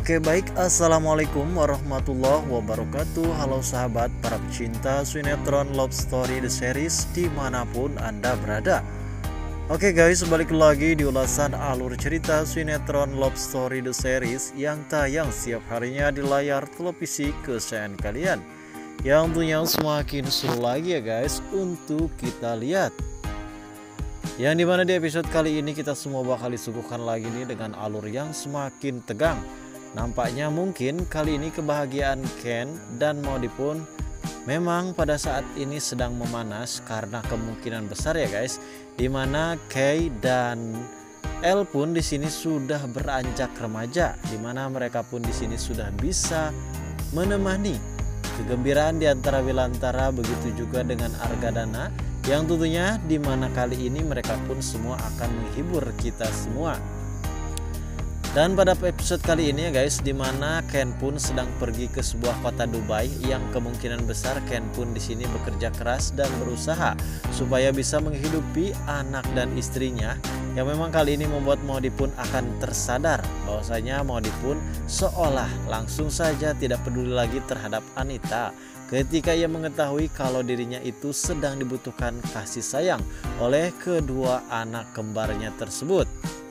Oke baik, assalamualaikum warahmatullahi wabarakatuh. Halo sahabat para pecinta sinetron Love Story The Series dimanapun Anda berada. Oke guys, balik lagi di ulasan alur cerita sinetron Love Story The Series yang tayang setiap harinya di layar televisi kesayangan kalian, yang tentunya semakin seru lagi ya guys untuk kita lihat. Yang dimana di episode kali ini kita semua bakal disuguhkan lagi nih dengan alur yang semakin tegang. Nampaknya mungkin kali ini kebahagiaan Ken dan Maudy pun memang pada saat ini sedang memanas karena kemungkinan besar ya guys, dimana Kay dan El pun di sini sudah beranjak remaja, dimana mereka pun di sini sudah bisa menemani kegembiraan di antara Wilantara, begitu juga dengan Argadana, yang tentunya dimana kali ini mereka pun semua akan menghibur kita semua. Dan pada episode kali ini ya guys, dimana Ken pun sedang pergi ke sebuah kota Dubai, yang kemungkinan besar Ken pun di sini bekerja keras dan berusaha supaya bisa menghidupi anak dan istrinya, yang memang kali ini membuat Maudy pun akan tersadar bahwasanya Maudy pun seolah langsung saja tidak peduli lagi terhadap Anita ketika ia mengetahui kalau dirinya itu sedang dibutuhkan kasih sayang oleh kedua anak kembarnya tersebut.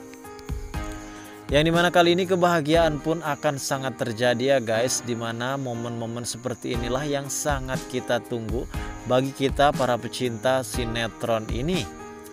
Yang dimana kali ini kebahagiaan pun akan sangat terjadi ya guys, dimana momen-momen seperti inilah yang sangat kita tunggu bagi kita para pecinta sinetron ini.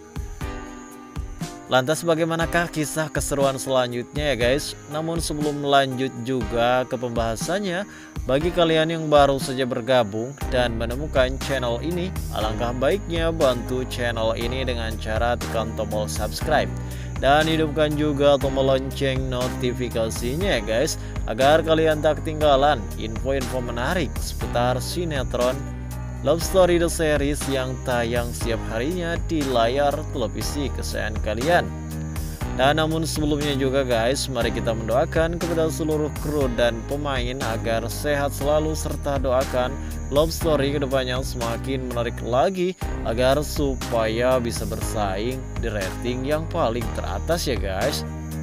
Lantas bagaimanakah kisah keseruan selanjutnya ya guys? Namun sebelum lanjut juga ke pembahasannya, bagi kalian yang baru saja bergabung dan menemukan channel ini, alangkah baiknya bantu channel ini dengan cara tekan tombol subscribe dan hidupkan juga tombol lonceng notifikasinya ya guys, agar kalian tak ketinggalan info-info menarik seputar sinetron Love Story The Series yang tayang setiap harinya di layar televisi kesayangan kalian. Dan namun sebelumnya juga guys, mari kita mendoakan kepada seluruh kru dan pemain agar sehat selalu, serta doakan Love Story kedepannya semakin menarik lagi agar supaya bisa bersaing di rating yang paling teratas ya guys.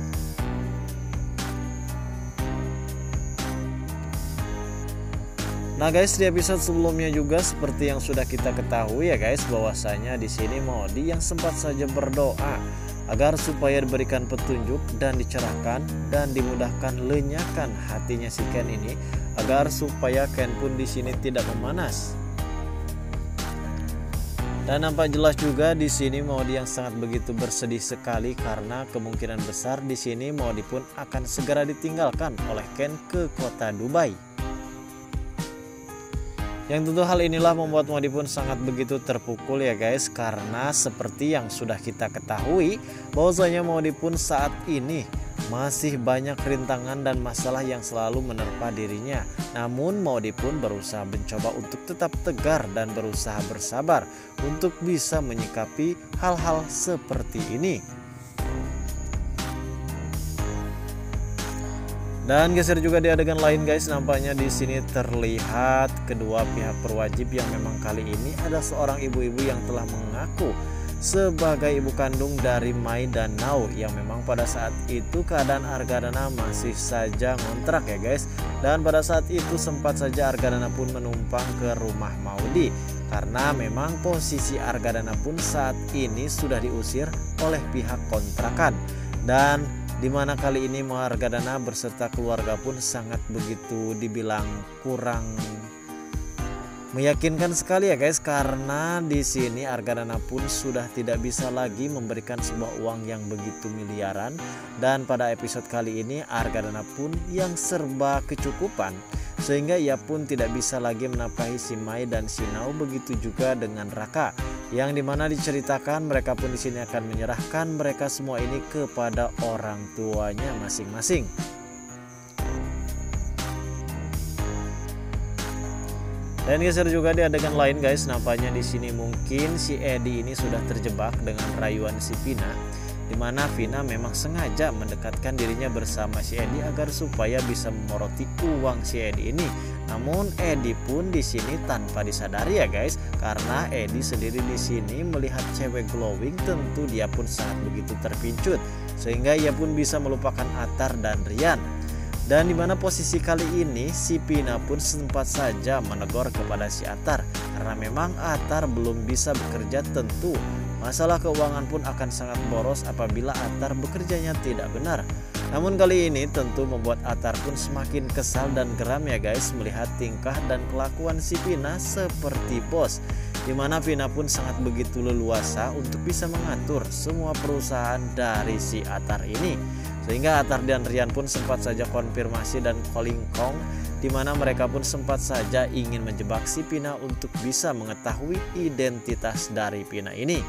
Nah guys, di episode sebelumnya juga seperti yang sudah kita ketahui ya guys, bahwasanya di sini Maudy yang sempat saja berdoa agar supaya diberikan petunjuk dan dicerahkan dan dimudahkan lenyakkan hatinya si Ken ini, agar supaya Ken pun di sini tidak memanas. Dan nampak jelas juga di sini Maudy yang sangat begitu bersedih sekali karena kemungkinan besar di sini Maudy pun akan segera ditinggalkan oleh Ken ke kota Dubai. Yang tentu hal inilah membuat Maudy pun sangat begitu terpukul ya guys, karena seperti yang sudah kita ketahui bahwasanya Maudy pun saat ini masih banyak rintangan dan masalah yang selalu menerpa dirinya. Namun Maudy pun berusaha mencoba untuk tetap tegar dan berusaha bersabar untuk bisa menyikapi hal-hal seperti ini. Dan geser juga di adegan lain guys, nampaknya di sini terlihat kedua pihak berwajib yang memang kali ini ada seorang ibu-ibu yang telah mengaku sebagai ibu kandung dari Mai dan Nau, yang memang pada saat itu keadaan Argadana masih saja ngontrak ya guys. Dan pada saat itu sempat saja Argadana pun menumpang ke rumah Maudy karena memang posisi Argadana pun saat ini sudah diusir oleh pihak kontrakan. Dan dimana kali ini Argadana beserta keluarga pun sangat begitu dibilang kurang meyakinkan sekali ya guys, karena di sini Argadana pun sudah tidak bisa lagi memberikan sebuah uang yang begitu miliaran. Dan pada episode kali ini Argadana pun yang serba kecukupan, sehingga ia pun tidak bisa lagi menafkahi si Mai dan si Nau, begitu juga dengan Raka, yang dimana diceritakan mereka pun di sini akan menyerahkan mereka semua ini kepada orang tuanya masing-masing. Dan geser juga di adegan lain guys, nampaknya di sini mungkin si Edi ini sudah terjebak dengan rayuan si Vina, dimana Vina memang sengaja mendekatkan dirinya bersama si Edi agar supaya bisa memoroti uang si Edi ini. Namun Edi pun di sini tanpa disadari ya guys, karena Edi sendiri di sini melihat cewek glowing, tentu dia pun sangat begitu terpincut sehingga ia pun bisa melupakan Atar dan Rian. Dan dimana posisi kali ini si Pina pun sempat saja menegur kepada si Atar, karena memang Atar belum bisa bekerja. Tentu masalah keuangan pun akan sangat boros apabila Atar bekerjanya tidak benar. Namun kali ini tentu membuat Atar pun semakin kesal dan geram ya guys, melihat tingkah dan kelakuan si Pina seperti bos, dimana Pina pun sangat begitu leluasa untuk bisa mengatur semua perusahaan dari si Atar ini. Sehingga Atar dan Rian pun sempat saja konfirmasi dan calling Kong, dimana mereka pun sempat saja ingin menjebak si Pina untuk bisa mengetahui identitas dari Pina ini.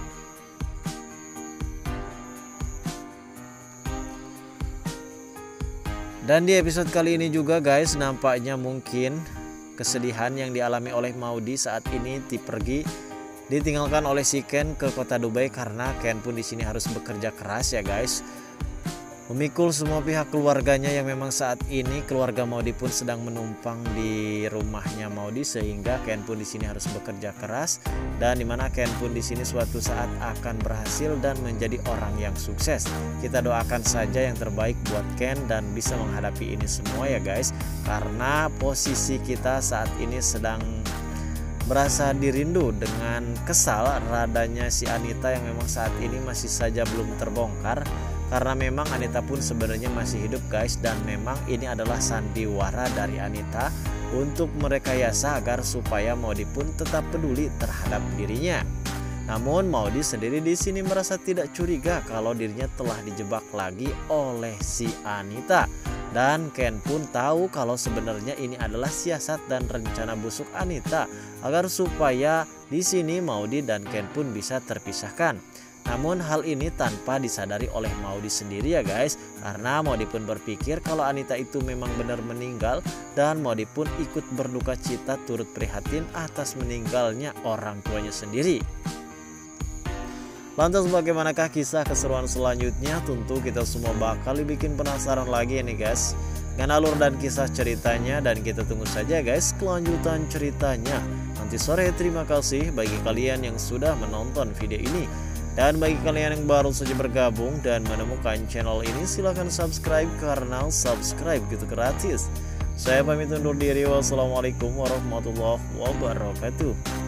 Dan di episode kali ini juga guys, nampaknya mungkin kesedihan yang dialami oleh Maudy saat ini ditinggalkan oleh si Ken ke kota Dubai, karena Ken pun di sini harus bekerja keras ya guys, memikul semua pihak keluarganya yang memang saat ini keluarga Maudy pun sedang menumpang di rumahnya Maudy, sehingga Ken pun di sini harus bekerja keras, dan dimana Ken pun di sini suatu saat akan berhasil dan menjadi orang yang sukses. Kita doakan saja yang terbaik buat Ken dan bisa menghadapi ini semua ya guys, karena posisi kita saat ini sedang merasa dirindu dengan kesal radanya si Anita yang memang saat ini masih saja belum terbongkar. Karena memang Anita pun sebenarnya masih hidup guys, dan memang ini adalah sandiwara dari Anita untuk merekayasa agar supaya Maudy pun tetap peduli terhadap dirinya. Namun Maudy sendiri di sini merasa tidak curiga kalau dirinya telah dijebak lagi oleh si Anita. Dan Ken pun tahu kalau sebenarnya ini adalah siasat dan rencana busuk Anita agar supaya di sini Maudy dan Ken pun bisa terpisahkan. Namun hal ini tanpa disadari oleh Maudy sendiri ya guys, karena Maudy pun berpikir kalau Anita itu memang benar meninggal, dan Maudy pun ikut berduka cita turut prihatin atas meninggalnya orang tuanya sendiri. Lantas bagaimanakah kisah keseruan selanjutnya? Tentu kita semua bakal dibikin penasaran lagi ya nih guys dengan alur dan kisah ceritanya, dan kita tunggu saja guys kelanjutan ceritanya nanti sore. Terima kasih bagi kalian yang sudah menonton video ini. Dan bagi kalian yang baru saja bergabung dan menemukan channel ini, silahkan subscribe karena subscribe gitu gratis. Saya pamit undur diri. Wassalamualaikum warahmatullahi wabarakatuh.